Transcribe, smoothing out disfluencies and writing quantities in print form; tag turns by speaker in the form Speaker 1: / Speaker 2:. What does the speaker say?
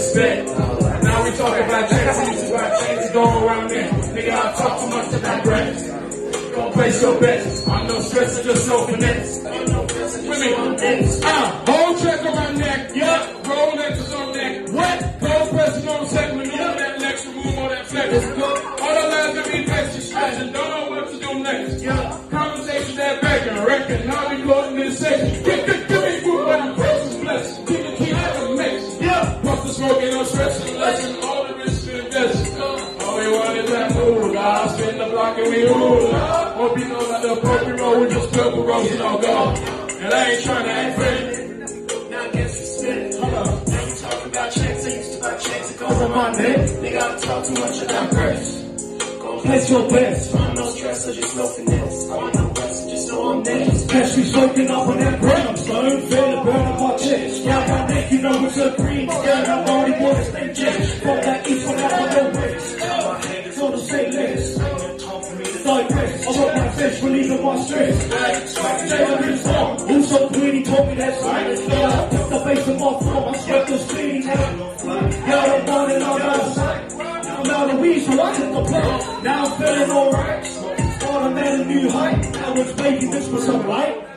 Speaker 1: respect. Now we talking about chains, used to buy chains to go around there. Nigga, I talk too much about breath. Don't place your bets. I'm no stress, I'm just no finesse. Hold check on my neck. Yeah. Rolexes on neck. What? Gold pressing on second. Remove that next, remove all that flex. All the lines that be vexed, you stressing. Don't know what to do next. Yeah. Conversation that back and reckon. Now we closing this section. Give me food, but I'm precious blessed. Keep the key out of the mix. Yeah. Puff the smoke, ain't no stressing. Lesson, all the risks to invest. All we want is that mood. I spin the block and we rule. Hope you know that the appropriate road, we just purple roasting all gone. And I ain't trying to act funny. Now I guess you spit. Hold on. Now you talking about checks. I used to buy checks. It goes on my neck. Nigga, I talk too much about press. Go place your best. I'm no stress, I just no finesse. I want no rest, just so I'm next. Catch me soaking up on that bread. I'm starting to feel the burn of my chest. Down my neck, you know it's a green. Scared I'm already want to stay jet. From that east, from that on no waist. My head is on the same list. Digress. I want my fish, relieving my stress. Jalen is on. Who's so pretty, told me that silence. The face of my form, I'm swept the speed. Y'all don't want it on outside. I'm out of weed, so I hit the plug. Now I'm feeling alright. Start a man a new height. Now it's making this for some light.